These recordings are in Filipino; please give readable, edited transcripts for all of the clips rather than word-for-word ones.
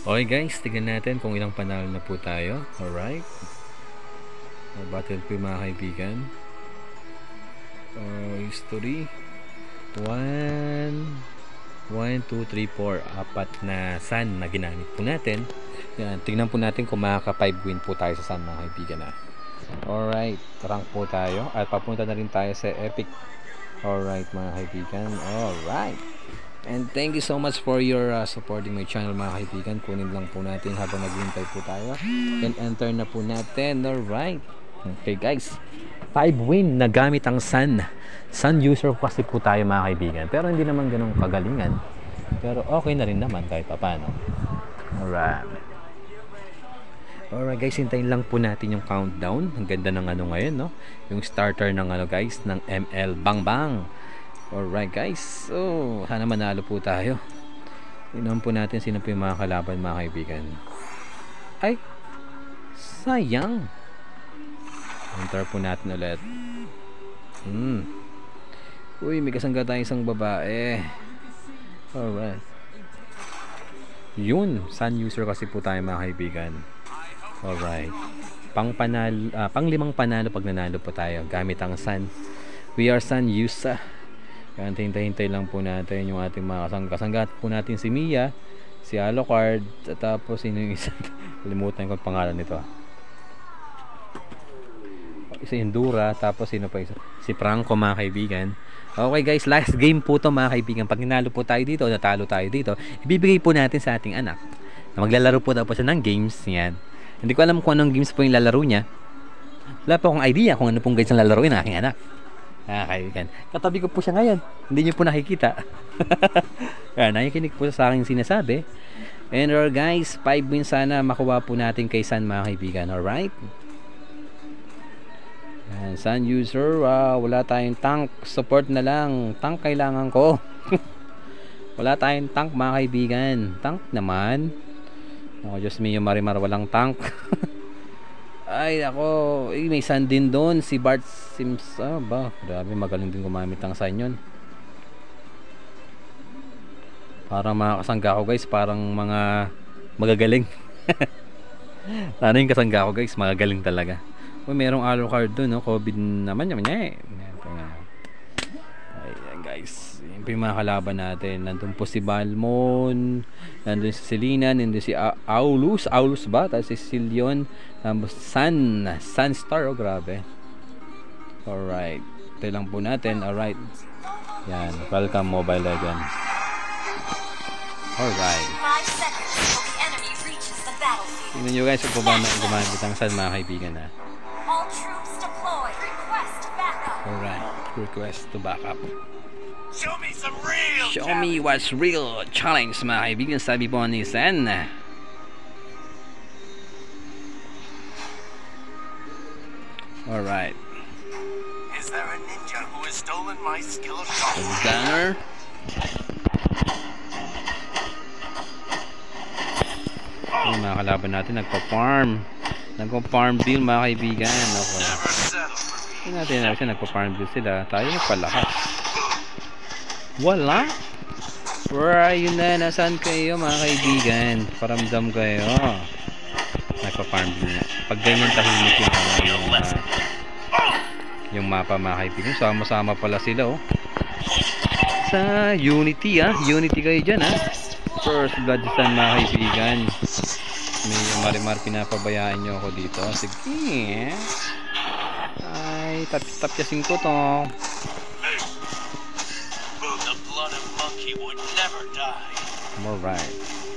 Okay guys, tignan natin kung ilang panalo na po tayo. Alright. Battle po mga kaibigan. History. 1, 2, 3, 4. Apat na sun na ginamit po natin. Yan, tignan po natin kung makaka 5 win po tayo sa sun mga kaibigan na. Alright, rank po tayo. At papunta na rin tayo sa epic. Alright mga kaibigan. Alright. And thank you so much for your supporting my channel mga kaibigan. Kunin lang po natin habang naghihintay po tayo. And enter na po natin. Alright. Okay guys. 5 win na gamit ang sun. Sun user kasi po tayo mga kaibigan. Pero hindi naman ganun kagalingan. Pero okay na rin naman kahit paano. Alright. Alright guys, hintayin lang po natin yung countdown. Ang ganda ng ano ngayon, no? Yung starter ng ano guys, ng ML Bang Bang. Alright guys, so sana manalo po tayo. Tingnan po natin sino po yung mga kalaban mga kaibigan. Ay, sayang. Enter po natin ulit. Uy, may kasangga tayong isang babae. Alright. Yun, sun user kasi po tayo mga kaibigan. Alright. Pang 5 panalo pag nanalo po tayo gamit ang sun. We are sun user. Kaya hintay lang po natin yung ating mga kasangga po natin, si Mia, si Alucard, at tapos sino yung isa, kalimutan ko ang pangalan nito, si Endura, tapos sino pa isa, si Franco mga kaibigan. Okay guys, last game po to mga kaibigan. Pag ninalo po tayo dito, natalo tayo dito, ibibigay po natin sa ating anak na maglalaro po daw po siya ng games. Yan, hindi ko alam kung anong games po yung lalaro niya. Wala po akong idea kung ano pong games ang lalaroin ng aking anak. Kaibigan, katabi ko po siya ngayon, hindi niyo po nakikita. Yan, nakikinig po sa aking sinasabi. And guys, 5 wins sana makuha po natin kay Sun mga kaibigan. Alright. Yan, Sun user, wala tayong tank, support na lang. Tank kailangan ko. Wala tayong tank mga kaibigan. Tank naman. Oh, Diyos mio Marimar, walang tank. Ay ako, may sun din doon, si Bart Sims. Grabe, magaling din gumamit ng sun yun. Parang mga kasangga ko guys, parang mga magagaling. Sana yung kasangga ko guys, magagaling talaga. Uy, merong Alucard doon, no? COVID naman niya eh. Ayan guys, yun po yung mga kalaban natin. Nandun po si Balmon, nandun si Selena, nandun si Aulus ba? Tapos si Silion, tapos Sunstar, oh grabe. Alright, ito lang po natin. Alright, yan, welcome Mobile Legends. Alright, tingnan nyo guys kung paano gumamit ang sun mga kaibigan na. Alright, request to back up. Show me some real. Show me what's real challenge mga kaibigan, sabi po ni Sen. Alright. Is there a ninja who has stolen my skill of shot? Gunner. Yung mga kalaban natin nagpa-farm deal mga kaibigan. Okay. Tingnan natin na siya, nagpa-farm deal sila. Tayo nagpalakas. Wala. Where are you na? Nasaan kayo mga kaibigan? Paramdam kayo. Nagpa-farm deal na. Pag ganyan tahimik yung mapa mga kaibigan. Sama-sama pala sila sa Unity Unity kayo dyan First Blood Sun mga kaibigan. May Marimar pinapabayaan nyo ako dito. Sige. Ay, tapyasin ko to. The blood of monkey would never die. Alright.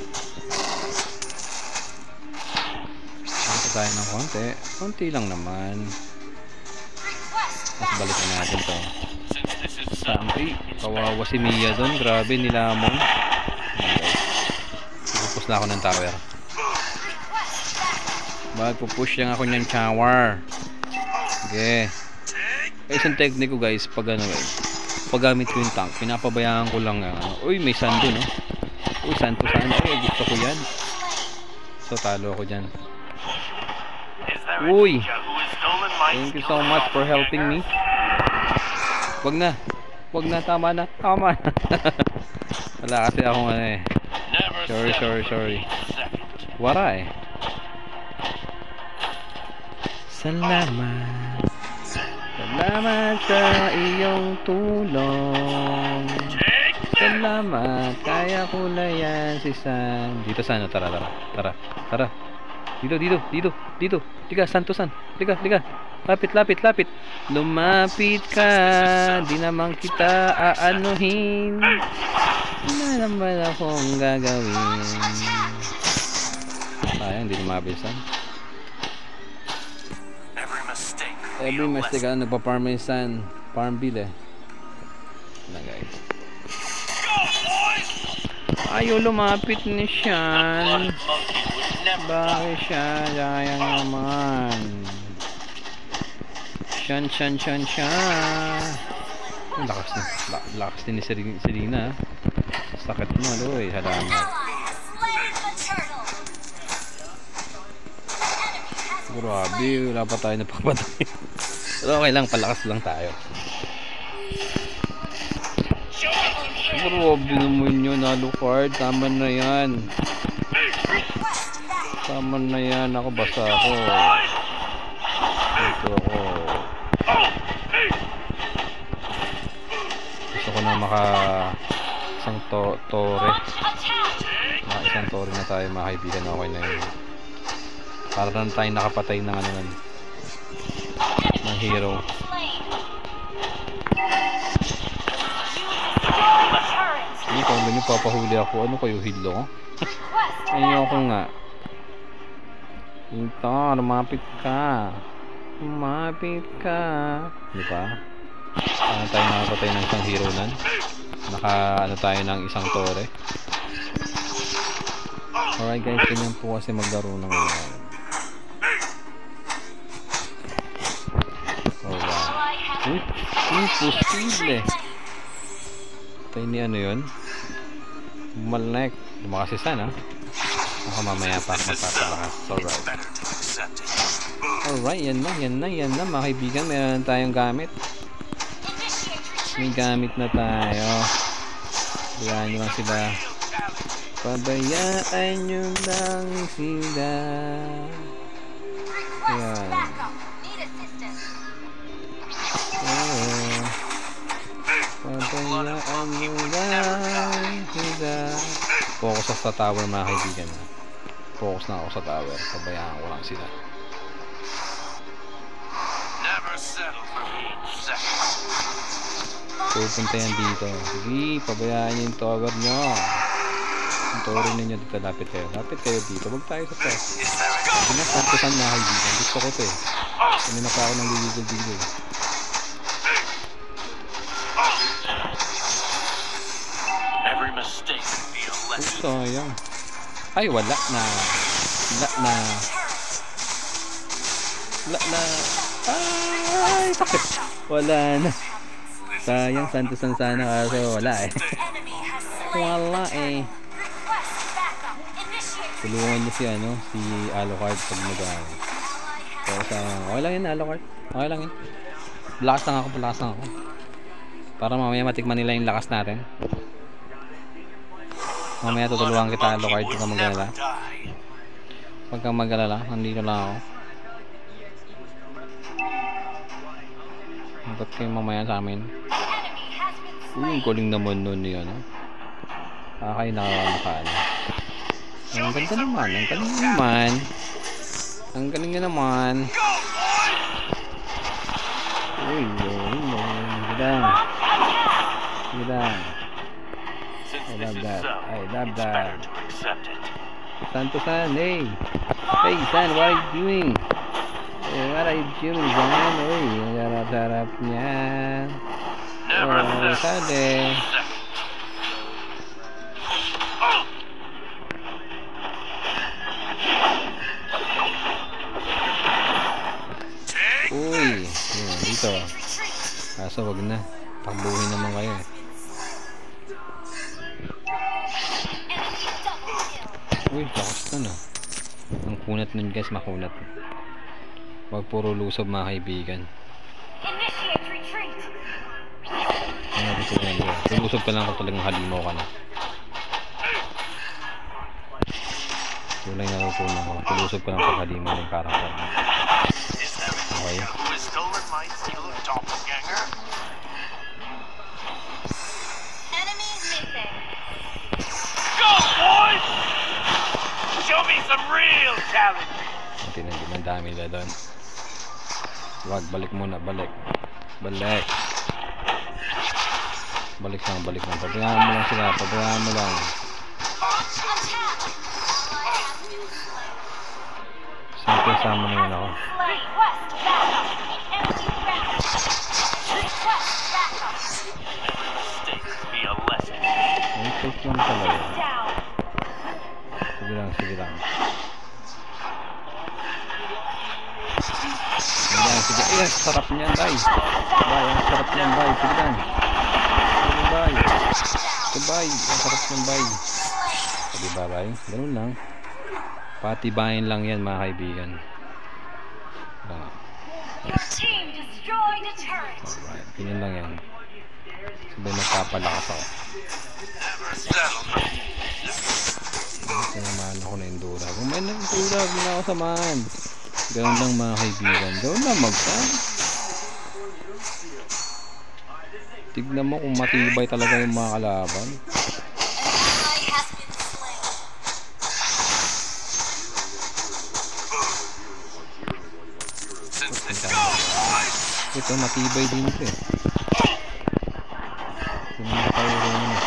Ito tayo ng konti. Konti lang naman. Mas balikan natin to. Sampi. Kawawa si Mia doon. Grabe, nilamon. Pupus na ako ng tower. Magpupush lang ako ng tower. Okay. Isang technique ko guys, pag paggamit ko yung tank, pinapabayaan ko lang uy, may sand dun uy, sand to sand. Uy, gusto ko yan. So talo ako dyan. Uy, thank you so much for helping me. Wag na, tama na. Wala kasi akong Sorry. Waray. Salamat sa iyong tulong. Salamat, kaya ko na yan si San. Dito San, tara. Dito. Liga, Santosan. Liga. Lapit. Lumapit ka, di naman kita aanuhin. Wala naman akong gagawin. Sayang, di lumapit San. Every mistake nagpa-farm yung San. Farmville na guys. Ayaw lumapit ni Sean. Bakit siya? Sayang naman. Sean. Lakas din ni Serena. Sakit mo, aloy. Salamat. Grabe, wala pa tayo napapatay. Pero okay lang, palakas lang tayo. Grabe naman yun, Alucard. Tama na yan. Ako basta ako. Dito ako. Gusto ko na isang tore. Isang tore na tayo, mga kaibigan. Okay na yun. Para na tayo nakapatay ng ng hero. Hindi ko alam nyo, papahuli ako. Ano kayo, hilo? Ayoko nga. Ito, lumapit ka. Di ba? Paano tayo nakapatay ng isang hero nan? Tayo ng isang tore. Alright guys, ganyan po kasi maglaro ng imposible. Tayo ni ano yun? Malnek. Lumakas si San, ha? Baka mamaya pa magpapalakas. Alright, yan na mga kaibigan. Meron tayong gamit. May gamit na tayo. Pabayaan nyo lang sila. Pabayaan nyo lang sila. Yan. Pabayaan nyo lang sila. Focus sa tower mga kaibigan. Focus na ako sa tower. Pabayaan ko lang sila. Pupunta yan dito. Sige, pabayaan nyo yung tower nyo. Yung tower ninyo dito. Lapit kayo dito. Huwag tayo sa test. Sinasantosan mga kaibigan. Gusto ko to eh. Kanina pa ako nang liligil-ligil. Sayang. Ay, wala na. Ay, sakit. Wala na. Sayang, Santosan sana kaso wala eh. Wala eh. Tulungan niyo si Alucard pag mag-ano. Pero sayang. Okay lang yun, Alucard. Okay lang yun. Lakas lang ako. Para mamaya matikman nila yung lakas natin. Mamaya tutulungan kita, Alucard, huwag kang mag-alala. Huwag kang mag-alala, nandito lang ako. Ba't kayo mamaya sa amin? Ang galing naman nun yun. Kayo nakakaano. Ang ganda naman, ang galing naman. Uy, gidang. I love that. Santosan, hey, San, what are you doing? San? Uy, ang sarap niyan. Sade. Uy, dito. Kaso wag na. Takbuhin naman kayo eh. Uy, lakas na. Ang kunat nun guys, makunat. Wag puro lusob mga kaibigan. Lusob ka lang kung talagang halimaw ka na. Yun lang yung natutunan ko. Tulusog ko lang paghaliman ng karakter. Is there a Okay. ninja who has stolen my evil doppelganger? Enemies missing. Go, boys! Show me some real talent. Ang dami nila doon. Wag, balik muna, balik. Balik. Balik lang. Pabayaan mo lang sila, pabayaan mo lang. Attack! Siyempre, sama na yun ako. Request backup. Empty ground. Request backup. Every mistake be a lesson. Ay, take lang talaga. Down. Sige lang. Sige. Ay, sarap niyan, bay. Ang sarap niyan, bay. Sige lang. Bay. Ang sarap niyan, bay. Diba, bay? Ganun lang. Patibayin lang yan, mga kaibigan. Your team destroyed a turret. Alright, ganyan lang yan. Sabay magpapalakas ako. Never settle for Kasi naman ako na Endura. Kung may na-Endura, huwag na ako samahan. Ganun lang, mga kaibigan. Ganun lang, mag-saan. Tignan mo kung matibay talaga yung mga kalaban. Ally has been slain. since this go, boys. Ito, matibay din ito eh. Yung mga tayo rin yun eh.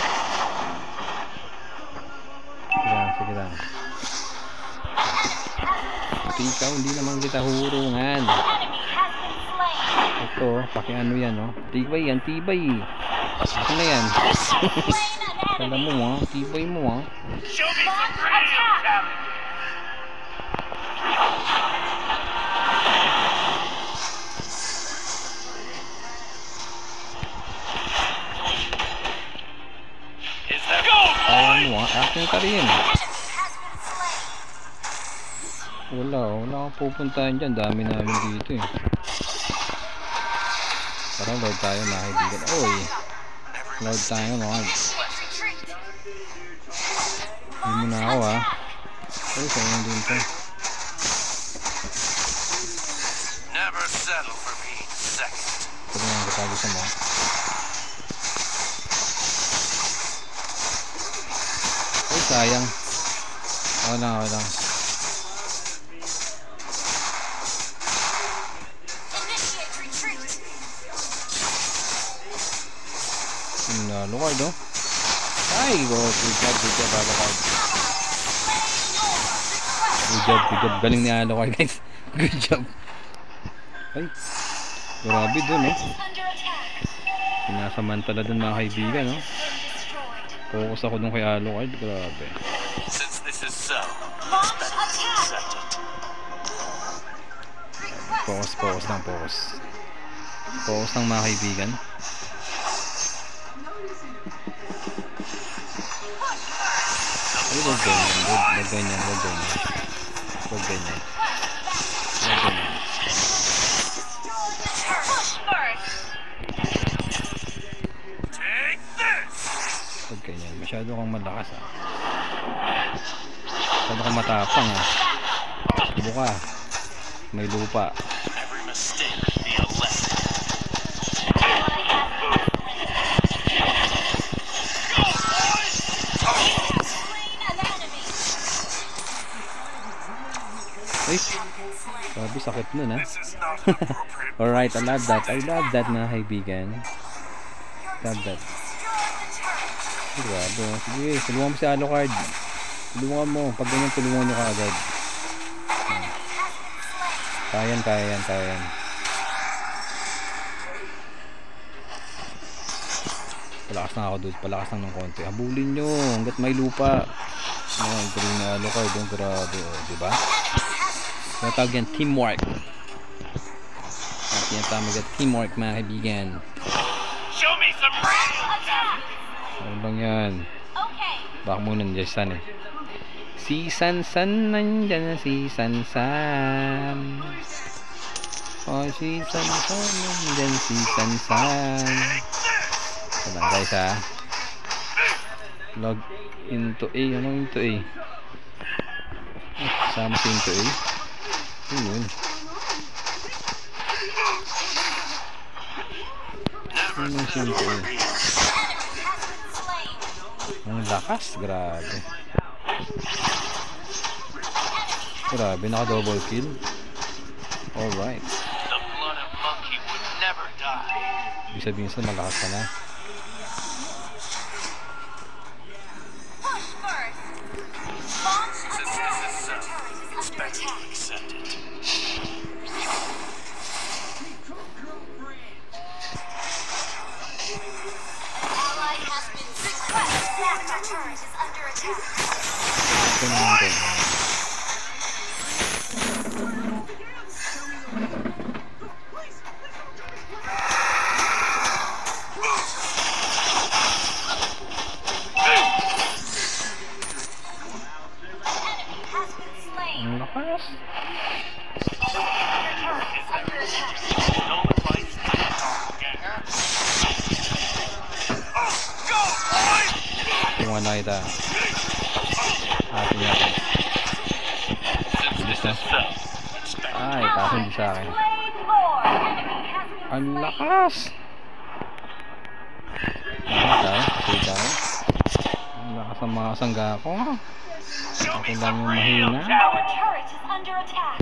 Sige lang. Pati ikaw, hindi naman kita hurungan. Enemy has been slain. Ito, pakiano yan, oh. Tibay yan, tibay. Ako na yan. Slain an Kala enemy. mo, tibay mo, Show me some real talent. Is there go, Kaya boys? mo, action ka rin. Enemy has been slain. Wala akong pupuntahan dyan. Dami namin dito eh. Parang load tayo, mga kaibigan. Oy, load tayo, mga. Retreat. Hindi mo na ako, ha. Ay, sayang din to. Never settle for being second. Ito na yung katago sa mo. Ay, sayang. Okay lang. Initiate retreat. Lukard, oh. Ay, good job, Alucard. Good job. Galing ni Alucard, guys. Good job. Ay, grabe dun, oh. Under attack. Pinasamantala dun, mga kaibigan, oh. Destroyed. Focus ako dun kay Alucard, grabe. Since this is so, Launch attack. accept it. Focus lang. Focus lang, mga kaibigan. Ay, wag ganyan. Push first. Take this. Wag ganyan. Masyado kang malakas, ah. Masyado kang matapang, ah. Buka. May lupa. Every mistake be a lesson. Slain an enemy. Ay, sabi sakit nun, ah. This is not an appropriate. Alright, I love that, mga kaibigan. Love that. Ay, grabe, oh. Sige, tulungan mo si Alucard. Tulungan mo. Pag ganyan, tulungan nyo ka agad. Kaya yan. Palakas na ako doon. Palakas lang ng konti. Habulin nyo hanggat may lupa. Ayan, galing na Alucard. Grabe, oh. Diba? Tinatawag yan, teamwork. At tinatawag yan, teamwork, mga kaibigan. Show me some real. Attack. Ano bang yan? Okay. Baka muna nandiyan San eh. Si San nandyan na si San. Oh, si San nandyan si San. Ito lang guys, ha. Log into A. Ano into A? Sama si Into A. Yun. Ano si Into A? Ang lakas, grabe. Grabe, naka-double kill. Alright. The blood of monkey would never die. Ibig sabihin sa malakas ka na. Push first. Launch Since attack. this is so, Turret is under expect you to attack. accept it. Ally has been request. Backup turret is under attack. Ito naman ganyan. Has been slain. Ang lakas. Turret is under attack. Stolen my skill, doppelganger. Oh, go, boy! Kung ano kita. Atin natin. Since this is so, expect Ay, kaso hindi sa akin. Slain more. Enemy has been Ang slain. lakas! Patay tayo. Ang lakas ng mga sangga ko. show me Ako lang some yung real mahina. Our challenge. turret is under attack.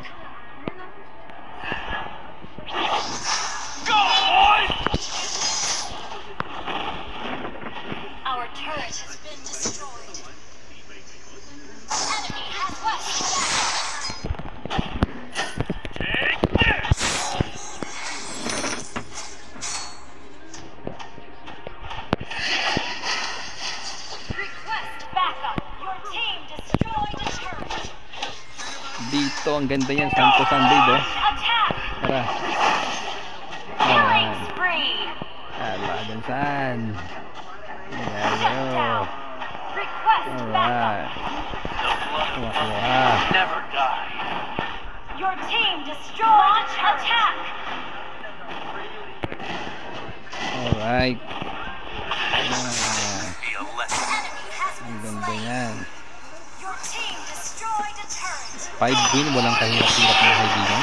Go, boy! Our turret has been destroyed. Enemy has west Take this! Request backup. Your team destroyed a turret. Dito, ang ganda yan. Santo Sunday, oh. Attack. Tara. Killing Ayan. spree. Alagan saan? Shut Ayan. down. Request backup. Alright. The blood of Kuha. monkey never die. Your team destroyed attack. Alright. Be a lesson. Enemy has Ang been ganda slain. yan. Your team destroyed a turret. 5 win, walang kahirap-hirap na kaibigan.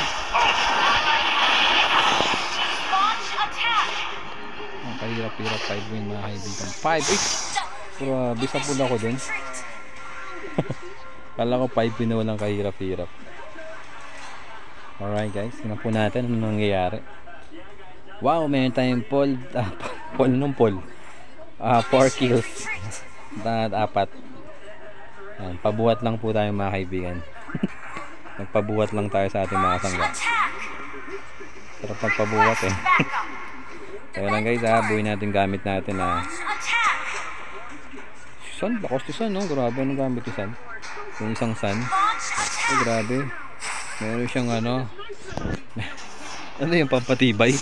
Launch attack. Ang kahirap-hirap 5 win mga kaibigan. 5, eh! Grabe, sa pula ko dun. Retreat. Kala ko 5 win na walang kahirap-hirap. Alright guys, tingnan po natin ano nangyayari. Wow, meron tayong Paul. Paul nung Paul. 4 kills. At 4. Yan, pabuhat lang po tayo mga kaibigan. Nagpabuhat lang tayo sa ating mga sangga. Attack. Sarap magpabuhat eh. Backup. Kaya lang guys ha, buuin natin gamit natin na Attack. sun. Bakos to sun, no? Grabe, anong gamit yung sun? Yung isang sun. Launch attack. Ay, grabe. Meron siyang ano. Ano yung pampatibay?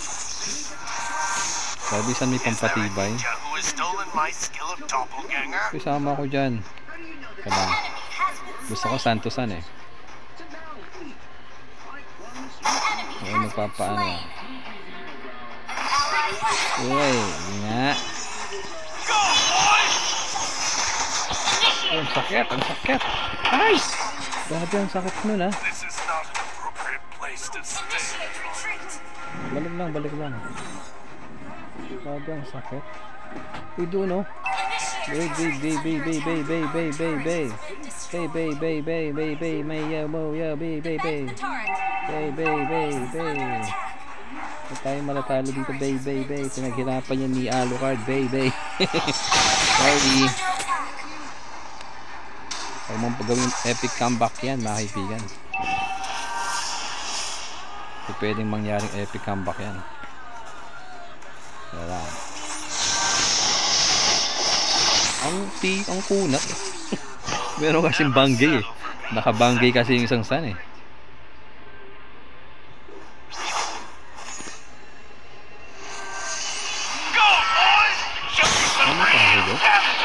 Sabi saan may Is there a pampatibay? ninja who has stolen my skill of doppelganger? Kasama ko dyan. Kailan? Gusto ko Santosan eh. Ay, magpapaano. Uy, nga. Go, boy! Ay, ang sakit, ang sakit. Ay! Grabe ang sakit nun ha. This is not an appropriate place to stay. Balik lang, balik lang. Grabe ang sakit. Uy, doon oh. Bay, bay, bay, bay, bay, bay, bay, bay, bay. Bay, bay, bay, bay, bay, bay, may mo, ya, bay, bay, bay. Bay, bay, bay, bay. Huwag tayo malatalo dito, bay, bay, bay. Pinaghirapan yan ni Alucard, bay, bay. Sorry. Huwag mong pagawin epic comeback yan, mga kaibigan. Hindi pwedeng mangyaring epic comeback yan. Wala. Ang kunat. Meron kasing banggay eh. Nakabanggay kasi yung isang sun eh. Go, boys! Show me some Ano pa real ako? talent.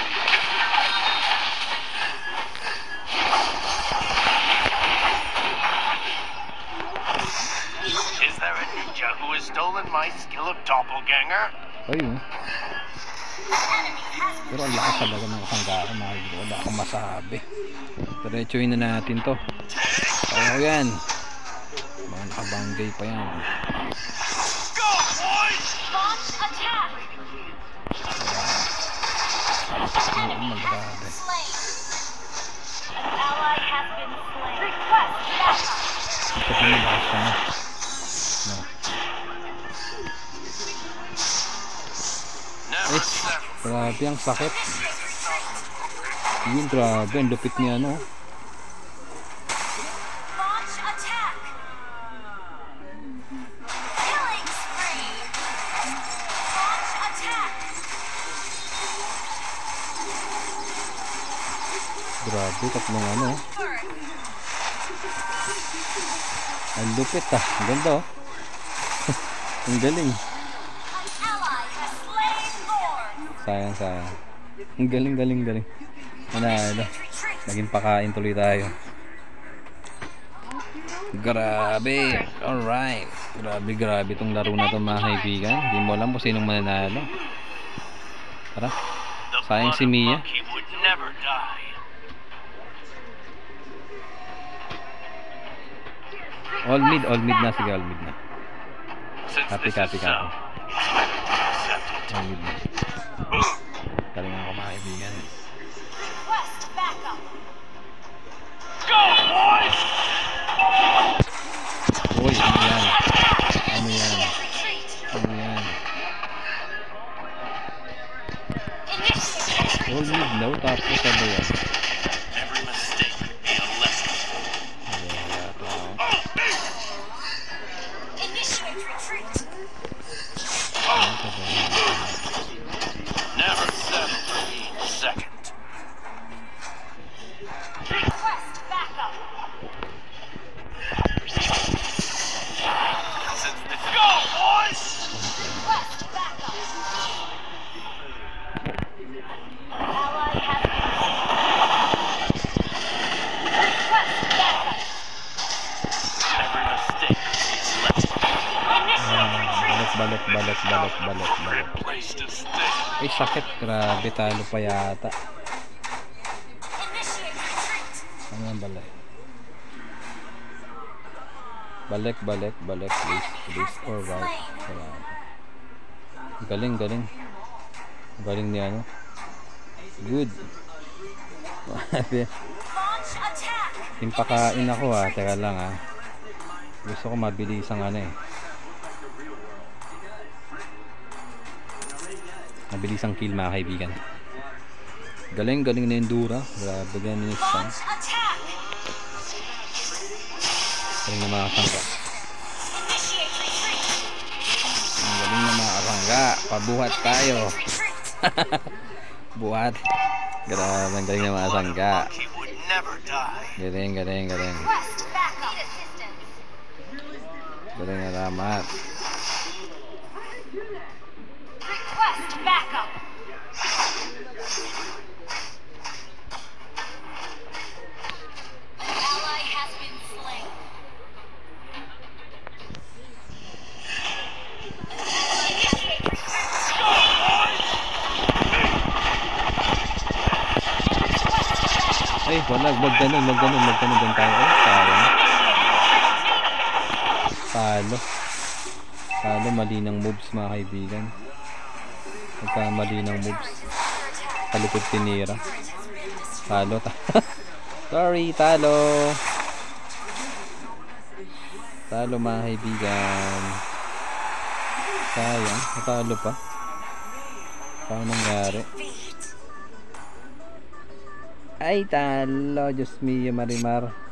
Is there a ninja who has stolen my skill of doppelganger? Ayun. Pero ang lakas talaga ng kasanggaan, mga kaibigan. Wala akong masabi. Diretsuhin na natin to. Take Kaya ko yan. Mga nakabanggay pa yan. Go, boys! Launch attack! Enemy has been slain. An ally has been slain. Request backup. Ito pa yung lakas ka na. No. Never settle. Grabe ang sakit. Yun, grabe. Ang lupit niya, no? Launch attack! Killing spree! Launch attack! Grabe, tatlong ano. Birth! Ang lupit ah. Ang ganda oh. Ang galing. An ally has slain Lord! Sayang, sayang. Ang galing, galing, galing. Ano. Retreat! Naging pakain tuloy tayo. Grabe. Alright. Grabe, grabe itong laro na ito mga kaibigan. Hindi mo alam kung sinong mananalo. Tara. The Sayang si blood of Mia. monkey would never die. All mid na. Sige, all mid na. Since Copy, this copy, is copy. so, accept it. All mid na. Galing ako mga kaibigan. Request backup! Go, boys! Uy, ano yan? Ano yan? Retreat! Ano yan? Initiate retreat! All mid na. Tapos ano yan? Every mistake be a lesson. Initiate retreat! Never settle for being second. Request backup! Since this go, boys! Request backup! Ally has been slain. Request backup! Every mistake be a lesson. Initiate retreat! Balik. Place to stay. Ay, sakit. Grabe, talo pa yata. Initiate retreat! Ano ang balik? Balik, please. Alright. Galing. Galing niya, no? Good. Launch attack! Impakain ako ha. Teka lang ha. Gusto ko mabilis ang ano eh. Mabilis ang kill mga kaibigan. Galing na Endura. Grabe ganun yung stun. Launch attack! Galing na mga sangga. Initiate retreat! Ang galing na mga sangga. Pabuhat tayo. Retreat! Buhat. Grabe, ang galing na mga sangga. Monkey would never die. Galing. Request backup! Need assistance! Galing na ramat. Request backup! An ally has been slain. An ally initiate retreat! Ay, wala. Wag ganun din tayo. Ay, sayang. Talo, mali ng moves mga kaibigan. Mali ng moves. Kalikod tinira. Talo. Sorry, talo. Talo mga kaibigan. Sayang, natalo pa. Paano nangyari? Ay, talo. Diyos mio, Marimar.